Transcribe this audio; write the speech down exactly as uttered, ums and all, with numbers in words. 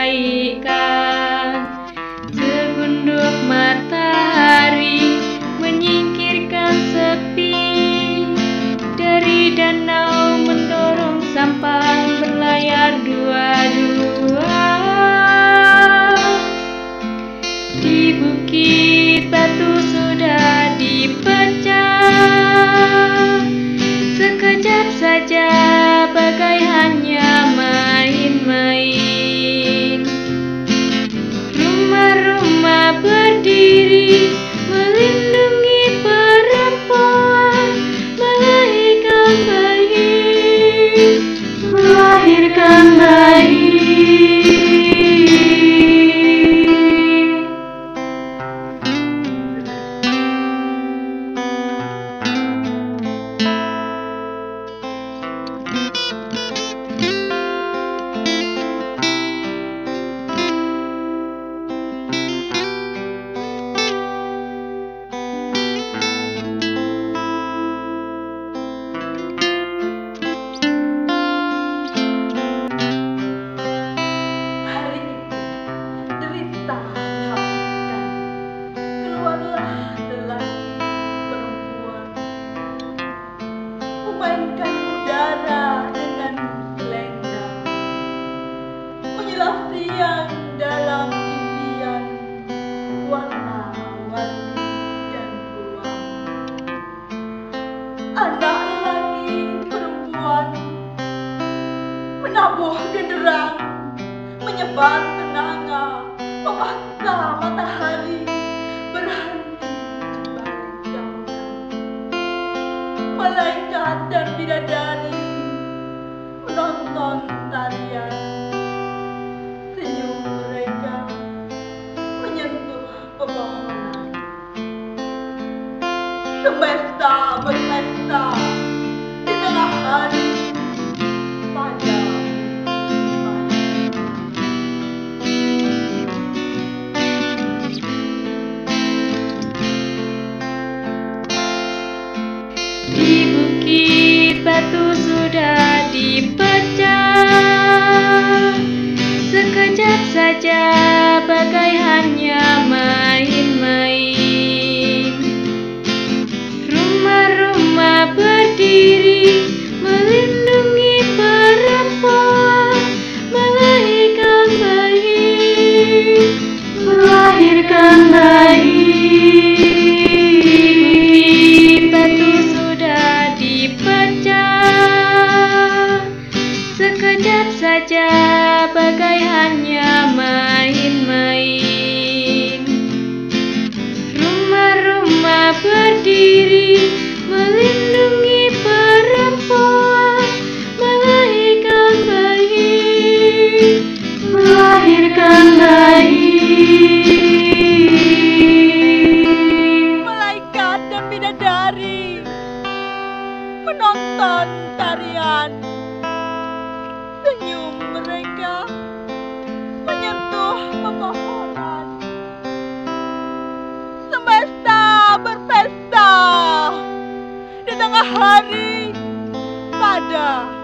bagaikan segunduk matahari menyingkirkan sepi. Dari danau mendorong sampan berlayar dua-dua. Di bukit batu sudah dipecah, sekejap saja bagai hanya main-main. Rumah-rumah berdiri melindungi perempuan melahirkan bayi, melahirkan bayi. Memainkan udara dengan gelenggang, menyelah tiang dalam impian warna-warni dan ruang. Anak lelaki perempuan menabuh genderang, menyebar kenanga, memaksa matahari berhenti di balik daunnya. Malaikat dan bidadari menonton tarian. Senyum mereka menyentuh pepohonan. Semesta berpesta di tengah hari pada Di bukit batu sudah dipecah, sekejap saja bagai hanya main-main. Rumah-rumah berdiri melindungi perempuan melahirkan bayi, melahirkan bayi. Sekejap saja bagai hanya main-main. Rumah-rumah berdiri melindungi perempuan melahirkan bayi, melahirkan bayi. malaikat dan bidadari menonton tarian. Senyum mereka menyentuh pepohonan. Semesta berpesta di tengah hari pada